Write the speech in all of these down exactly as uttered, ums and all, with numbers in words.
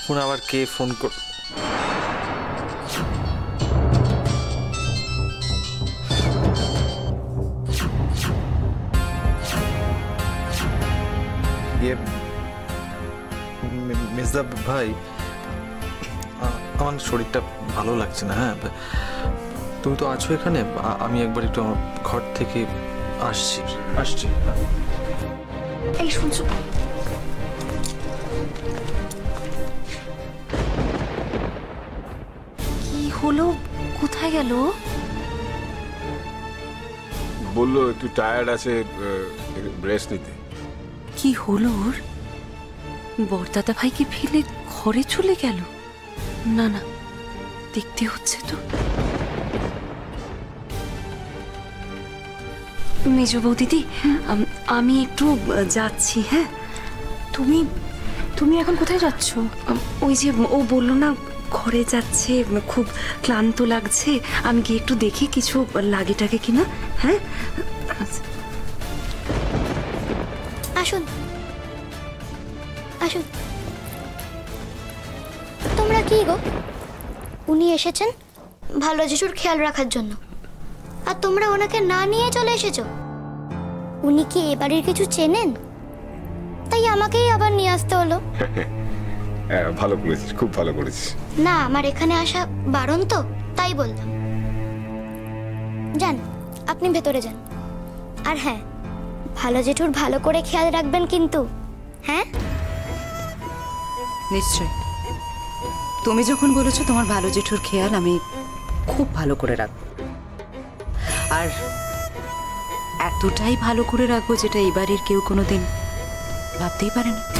এখন আবার কে ফোন কর মেজদা ভাই, আমার শরীরটা ভালো লাগছে না। হ্যাঁ, তুমি তো আছো এখানে, আমি একবার একটু আমার ঘর থেকে আসছি আসছি এই শুনছো, কি হলো? কোথায় গেল? বললো একটু টায়ার্ড আছে, রেস্ট নিতে। কি হলো ওর? বড়দাদা ভাই কি ফেলে ঘরে চলে গেল? না না, দেখতে হচ্ছে তো। মেজ বৌদিদি, আমি একটু যাচ্ছি। হ্যাঁ, তুমি তুমি এখন কোথায় যাচ্ছ? ওই যে ও বললো না ঘরে যাচ্ছে, খুব ক্লান্ত লাগছে, আমি গিয়ে একটু দেখি কিছু লাগে টাগে কিনা। হ্যাঁ, আসুন আসুন। তোমরা কি গো, উনি এসেছেন ভালো জেঠুর খেয়াল রাখার জন্য, আর তোমরা ওনাকে না নিয়ে চলে এসেছো। উনি কি এ বাড়ির কিছু চেনেন? তাই আমাকেই আবার নিয়ে আসতে হলো। ভালো করেছিস, খুব ভালো করেছিস। না, আমার এখানে আসা বারণ তো, তাই বললাম। যান, আপনি ভেতরে যান। আর হ্যাঁ, ভালো জেঠুর ভালো করে খেয়াল রাখবেন কিন্তু। হ্যাঁ, নিশ্চয়। তুমি যখন বলেছো তোমার ভালো জেঠুর খেয়াল আমি খুব ভালো করে রাখবো, আর এতটাই ভালো করে রাখবো যেটা এই বাড়ির কেউ কোনোদিন ভাবতেই পারে না।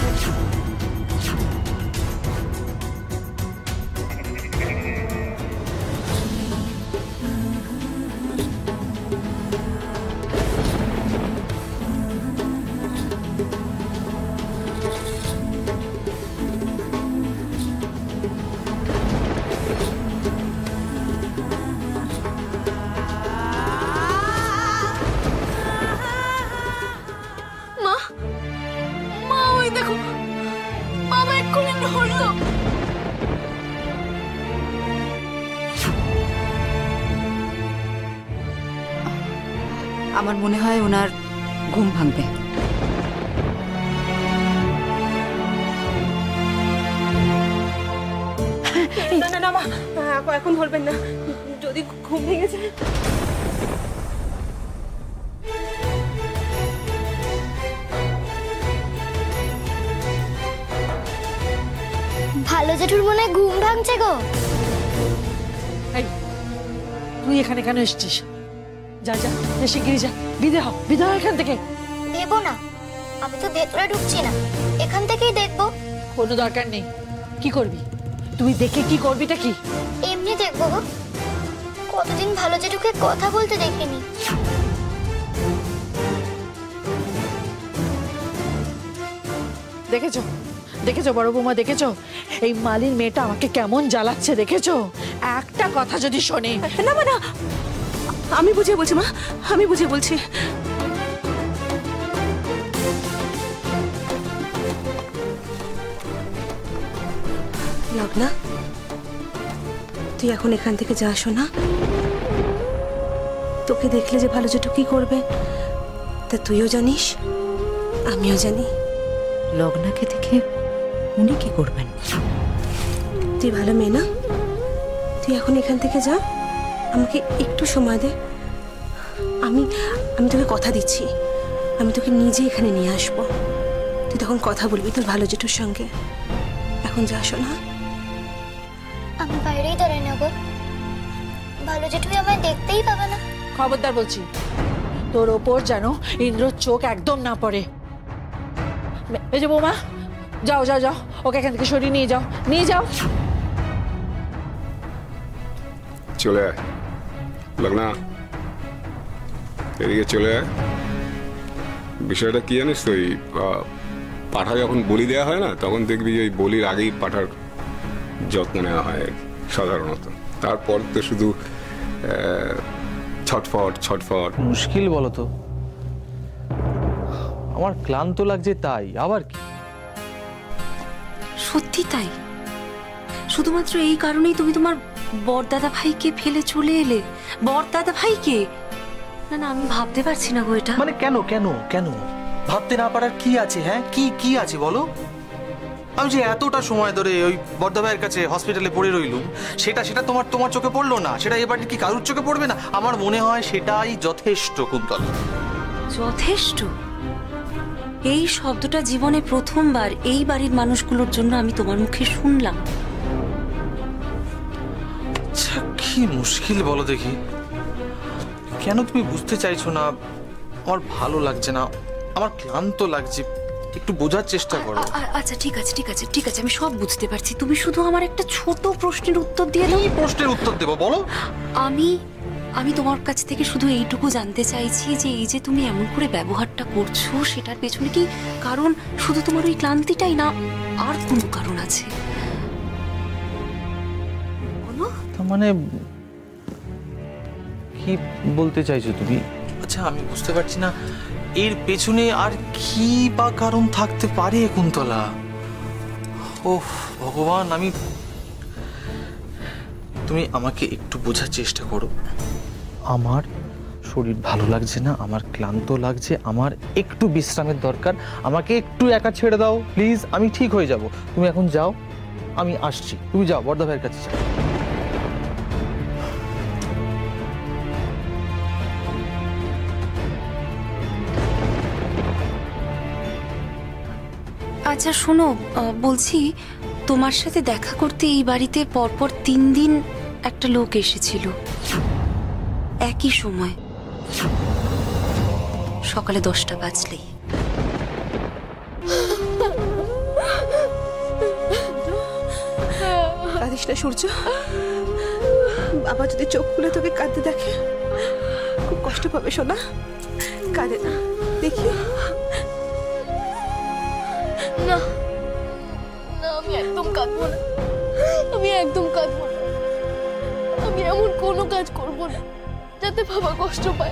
আমার মনে হয় ওনার ঘুম ভাঙবে। না না না মা, এখন বলবেন না, যদি ঘুম ভেঙে যায়। ভালো জেঠুর মনে ঘুম ভাঙছে গো। তুই এখানে কেন এসেছিস? যা যা, এসে গিয়ে যা, বিদে হও, বিদে হও এখান থেকে। দেবো না, আমি তো ভেতরে ঢুকছি না, এখান থেকেই দেখবো। কোনো দরকার নেই। কি করবি তুই? দেখে কি করবিটা কি? এমনি দেখবো গো, কতদিন ভালো জেঠুকে কথা বলতে দেখিনি। দেখেছো দেখেছো বড় বৌমা, দেখেছো এই মালির মেয়েটা আমাকে কেমন জ্বালাচ্ছে? দেখেছো, একটা কথা যদি শোনে। না না, আমি বুঝিয়ে বলছি মা, আমি বুঝিয়ে বলছি। লগ্না, তুই এখন এখান থেকে যাস না। তোকে দেখলে যে ভালো জেঠু কি করবে তা তুইও জানিস, আমিও জানি। লগ্নাকে দেখে উনি কি করবেন? তুই ভালো মেয়ে না, তুই এখন এখান থেকে যা, আমাকে একটু সময় দে। আমি আমি তোকে কথা দিচ্ছি, আমি তোকে নিজে এখানে নিয়ে আসবো। তুই তখন কথা বলবি তোর ভালো জেঠুর সঙ্গে। এখন যা শোনা। আমি বাইরেই দাঁড়াই না গো, ভালো জেঠুই আমায় দেখতেই পাবে না। খবরদার বলছি, তোর ওপর যেন ইন্দ্রর চোখ একদম না পড়ে। এই যে বৌমা, যাও যাও যাও, ওকে এখান থেকে সরিয়ে নিয়ে যাও, নিয়ে যাও। চলে আয় লগ্না, এদিকে চলে আয়। বিষয়টা কি জানিস তো, এই পাঠা যখন বলি দেওয়া হয় না, তখন দেখবি ওই বলির আগেই পাঠার যত্ন নেওয়া হয় সাধারণত। তারপর তো শুধু ছটফট ছটফট। মুশকিল বলো তো, আমার ক্লান্ত লাগছে তাই, আবার কি? সত্যি তাই, শুধুমাত্র এই কারণেই তুমি তোমার বড়দাদা ভাইকে ফেলে চলে এলে? বড়দাদা ভাইকে? না না, আমি ভাবতে পারছি না গো এটা। মানে কেন কেন কেন ভাবতে না পারার কি আছে? হ্যাঁ, কি কি আছে বলো? আমি যে এতটা সময় ধরে ওই বড়দা ভাইয়ের কাছে হসপিটালে পড়ে রইলুম, সেটা সেটা তোমার তোমার চোখে পড়লো না? সেটা এবার কি কারুর চোখে পড়বে না? আমার মনে হয় সেটাই যথেষ্ট। কুন্তলা, যথেষ্ট? এই শব্দটা জীবনে প্রথমবার এই বাড়ির মানুষগুলোর জন্য আমি তোমার মুখে শুনলাম। আচ্ছা, কি মুশকিল বলো দেখি। কেন তুমি বুঝতে চাইছো না? আমার ভালো লাগছে না, আমার ক্লান্ত লাগছে, একটু বোঝার চেষ্টা করো। আচ্ছা ঠিক আছে ঠিক আছে ঠিক আছে, আমি সব বুঝতে পারছি। তুমি শুধু আমার একটা ছোট প্রশ্নের উত্তর দিয়ে দাও। কি প্রশ্নের উত্তর দেবো বলো? আমি আমি তোমার কাছ থেকে শুধু এইটুকু জানতে চাইছি যে এই যে তুমি এমন করে ব্যবহারটা করছো, সেটার পেছনে কি কারণ শুধু তোমার ওই ক্লান্তিটাই না, আর কোনো কারণ আছে? বলো। তার মানে কি বলতে চাইছো তুমি? আচ্ছা, আমি বুঝতে পারছি না এর পেছনে আর কি বা কারণ থাকতে পারে কুন্তলা। ওহ ভগবান, আমি তুমি আমাকে একটু বোঝার চেষ্টা করো। আমার শরীর ভালো লাগছে না, আমার ক্লান্ত লাগছে, আমার একটু বিশ্রামের দরকার, আমাকে একটু একা ছেড়ে দাও প্লিজ, আমি ঠিক হয়ে যাব। তুমি এখন যাও, আমি আসছি। তুমি যাও, বড়দা ভাইয়ের কাছে যাও। আচ্ছা শোনো, বলছি তোমার সাথে দেখা করতে এই বাড়িতে পরপর তিন দিন একটা লোক এসেছিল, একই সময় সকালে দশটা বাজলেই। কাঁদিস না সূর্য, বাবা যদি চোখ খুলে তোকে কাঁদতে দেখে খুব কষ্ট পাবে সোনা। কাঁদে না, দেখি। না না, আমি একদম কাঁদবো না, আমি একদম কাঁদবো না। আমি এমন কোনো কাজ করবো না যাতে বাবা কষ্ট পায়।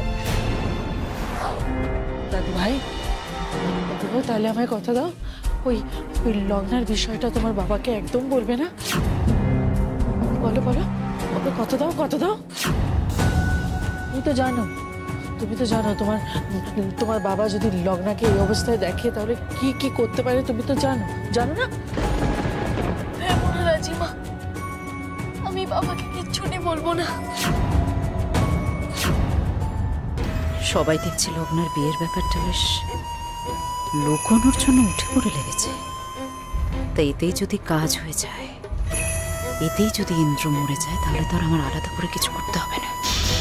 দাদু ভাই, দাদু ভাই, তাহলে আমায় কথা দাও, ওই ওই লগ্নার বিষয়টা তোমার বাবাকে একদম বলবে না। বলো বলো, ওকে কথা দাও, কথা দাও। তুমি তো জানো, তুমি তো জানো তোমার তোমার বাবা যদি লগ্নাকে এই অবস্থায় দেখে তাহলে কি কি করতে পারে, তুমি তো জানো, জানো না? হ্যাঁ মনে রাজিমা, আমি বাবাকে কিচ্ছুটি বলবো না। সবাই দেখছে লগ্নার বিয়ের ব্যাপারটা বেশ লুকোনোর জন্য উঠে পড়ে লেগেছে। তা এতেই যদি কাজ হয়ে যায়, এতেই যদি ইন্দ্র মরে যায়, তাহলে তো আর আমার আলাদা করে কিছু করতে হবে না।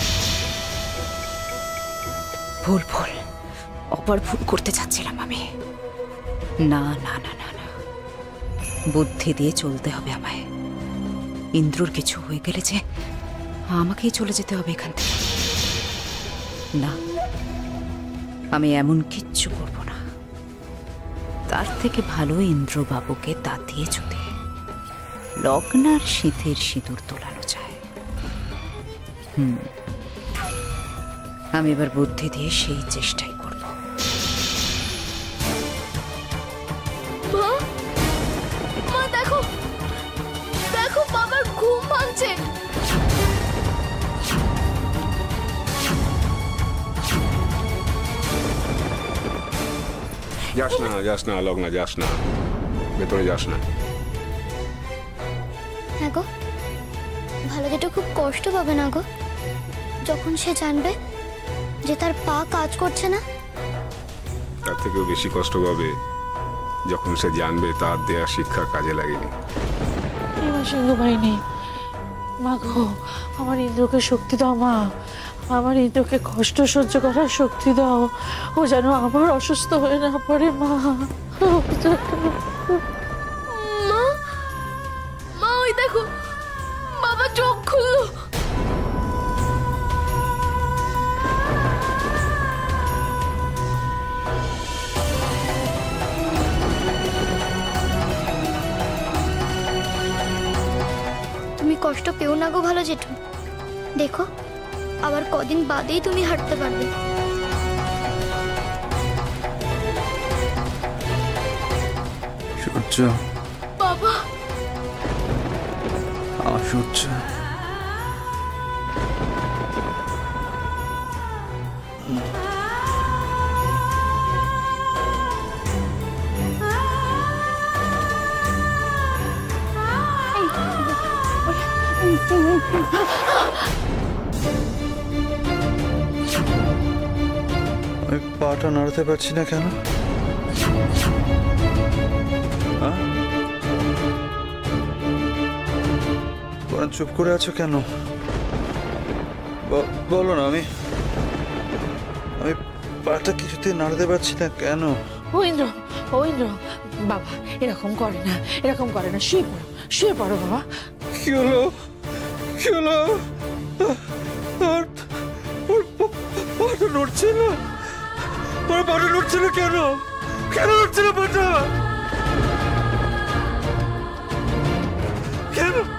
ভুল ভুল অপার ভুল করতে চাচ্ছিলাম আমি। না না না না না, বুদ্ধি দিয়ে চলতে হবে আমায়। ইন্দ্রর কিছু হয়ে গেলে যে আমাকেই চলে যেতে হবে এখান থেকে। না, আমি এমন কিচ্ছু করব না। তার থেকে ভালো ইন্দ্রবাবুকে তাতিয়ে যদি লগ্নার শীতের সিঁদুর তোলানো যায়। হুম, আমি এবার বুদ্ধি দিয়ে সেই চেষ্টাই করব। মা, মা দেখো, দেখো বাবার ঘুম ভাঙছে। যাস না, যাস না লগ্না, যাস না, ভেতরে যাস না। হ্যাঁ গো, ভালো যেটা খুব কষ্ট পাবে না গো যখন সে জানবে যে তার পা কাজ করছে না? তার থেকেও বেশি কষ্ট পাবে যখন সে জানবে তার দেয়া শিক্ষা কাজে লাগেনি। এবার সিংহ বাহিনী, মা গো, আমার ইন্দ্রকে শক্তি দাও মা, আমার ইন্দ্রকে কষ্ট সহ্য করার শক্তি দাও। ও যেন আবার অসুস্থ হয়ে না পড়ে মা। মা, মা ওই দেখো বাবা চোখ খুললো। তুমি কষ্ট পেও না গো ভালো জেঠু, দেখো আবার কদিন বাদেই তুমি হাঁটতে পারবে। সূর্য, বাবা, সূর্য আমি পাটা নাড়াতে পারছি না কেন? হ্যাঁ? বরং চুপ করে আছো কেন? ব- বলো না। আমি আমি পাটা কিছুতে নাড়াতে পারছি না কেন? ঐন্দ্র ঐন্দ্র বাবা এরকম করে না, এরকম করে না, শুয়ে পড়ো, শুয়ে পড়ো বাবা। কি হলো? কি হলো? আর ওর পা- পাটা নড়ছে না। ওর পাটা নড়ছে না কেন? কেন নড়ছে না পাটা? কেন?